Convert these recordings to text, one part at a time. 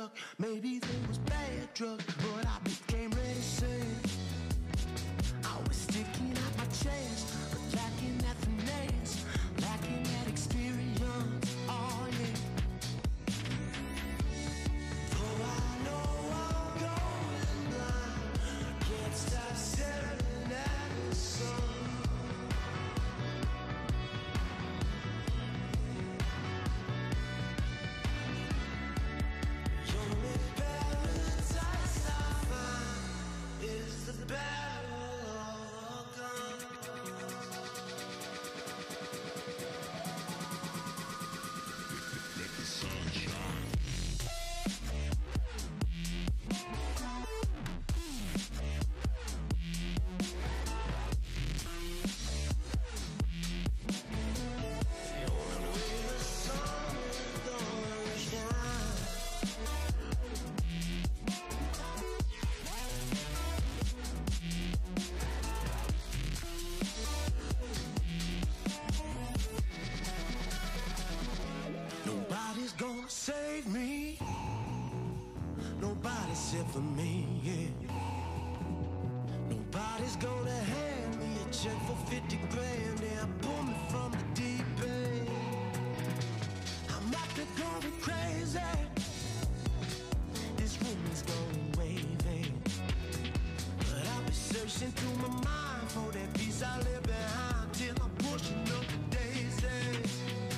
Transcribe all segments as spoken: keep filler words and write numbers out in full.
luck. Maybe there was bad drugs, but I became reticent. I was sticking out my chest, but lacking that finesse, lacking that experience. Oh yeah. Though I know I'm going blind, can't stop staring at the sun. Gonna save me. Nobody's here for me, yeah. Nobody's gonna hand me a check for fifty grand and pull me from the deep end. I'm out there going crazy. This room is going wavy, but I'll be searching through my mind for that piece I left behind till I'm pushing up the daisies.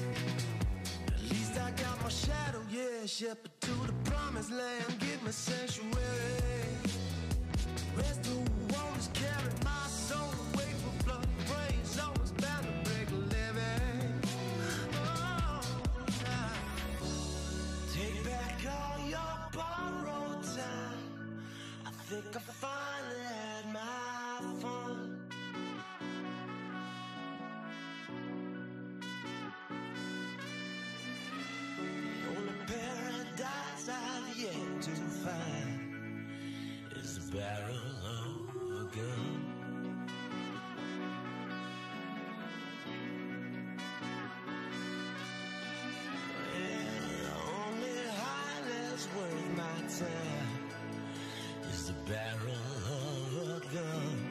I got my shadow, yeah, shepherd to the promised land, give me sanctuary. Rest who won't carry my soul away from bloody brains, so it's bound to break a living. Oh, nah. Take back all your borrowed time. I think I finally had my fun. Paradise I've yet to find is a barrel of a gun. Yeah, the only high that's worth my time is the barrel of a gun.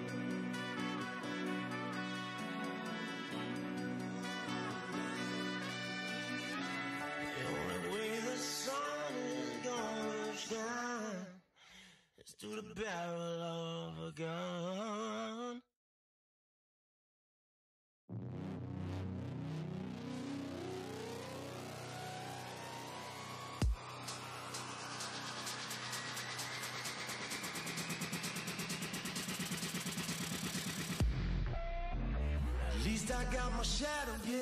To the barrel of a gun. At least I got my shadow, yeah.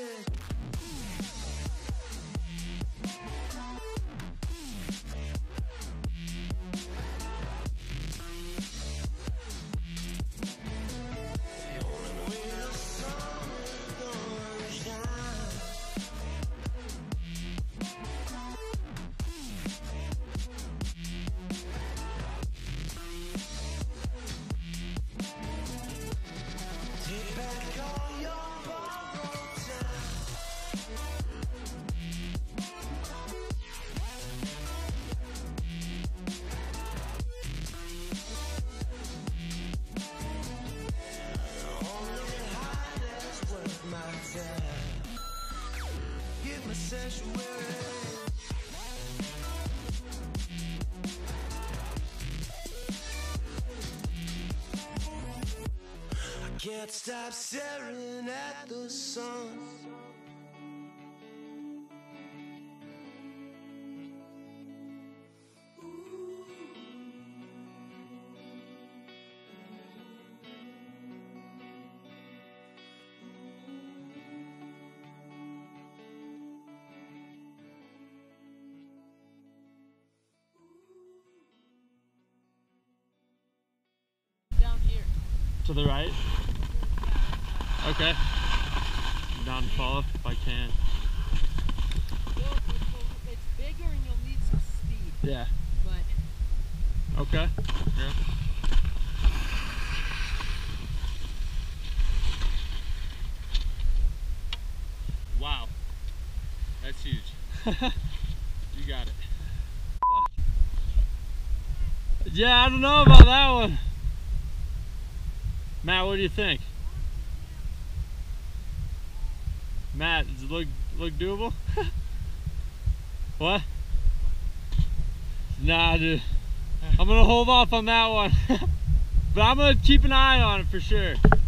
Give me sanctuary. I can't stop staring at the sun. To the right? Okay. I'm down to follow if I can. It's bigger and you'll need some speed. Yeah. But okay. Yeah. Wow. That's huge. You got it. Fuck. Yeah, I don't know about that one. Matt, what do you think? Matt, does it look look doable? What? Nah, dude. I'm gonna hold off on that one. But I'm gonna keep an eye on it for sure.